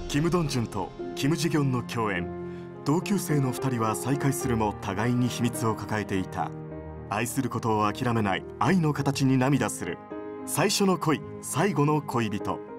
キム・ドンジュンとキム・ジギョンの共演。同級生の2人は再会するも互いに秘密を抱えていた。愛することを諦めない愛の形に涙する。最初の恋、最後の恋人。